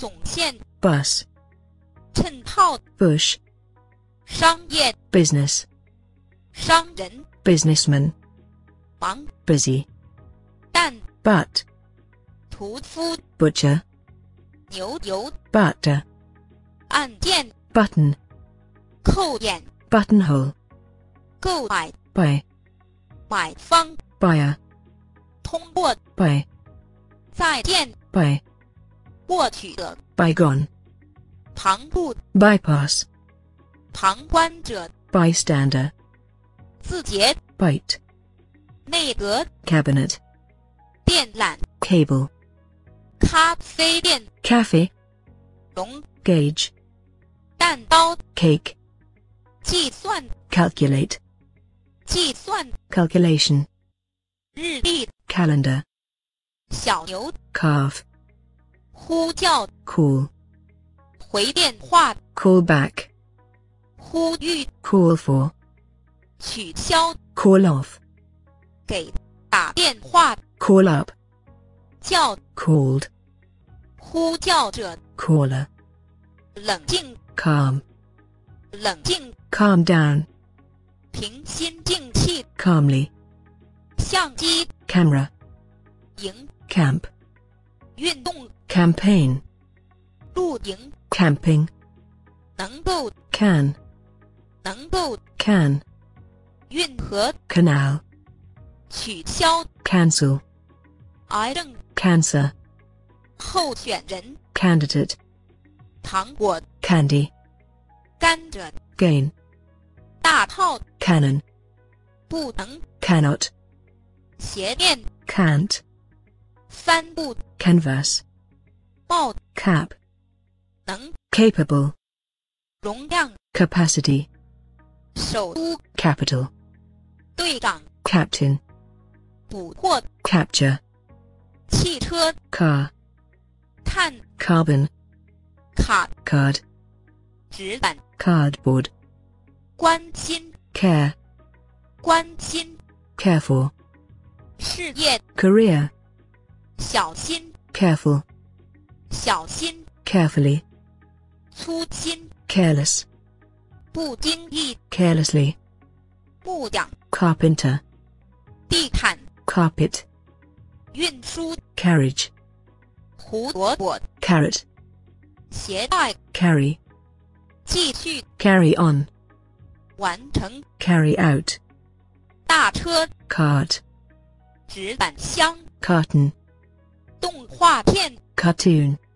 总线 bus, 衬套 bush, 商业 business, 商人 businessman, 忙 busy, 蛋 but, 屠夫 butcher, 牛油 butter, 按键 button, 扣眼 buttonhole, 购买 buy, 买方 buyer, 通过 buy, 再见 buy, 获取的 bygone, 旁部 bypass, 旁观者 bystander, 字节 bite, 内阁 cabinet, 电缆 cable, 咖啡店 cafe, 容 gauge, 蛋糕 cake, 计算 calculate, 计算 calculation, 日历 calendar, 小牛 calf, 呼叫 call, 回电话 call back, 呼吁 call for, 取消 call off, 给打电话 call up, 叫 called, 呼叫者 caller, 冷静 calm, 冷静 calm down, 平心静气 calmly, 相机 camera, 营 camp, 运动 campaign, 露营 camping, 能够 can, 能够 can, 运河 canal, 取消 cancel, 癌症 cancer, 候选人 candidate, 糖果 candy, 甘蔗 gain, 大炮 cannon, 不能 cannot, 斜面 can't, 帆布 canvas, 帽 cap, 能 capable, 容量 capacity, 首都 capital, 队长 captain, 捕获 capture, 汽车 car, 碳 carbon, 卡 card, 纸板 cardboard, 关心 care, 关心 care for, 事业 career, 小心 careful, 小心 carefully, 粗心 careless, 不经意 carelessly, 木匠 carpenter, 地毯 carpet, 运输 carriage, 胡萝卜 carrot, 携带 carry, 继续 carry on, 完成 carry out, 大车 cart, 纸板箱 carton, 动画片 cartoon,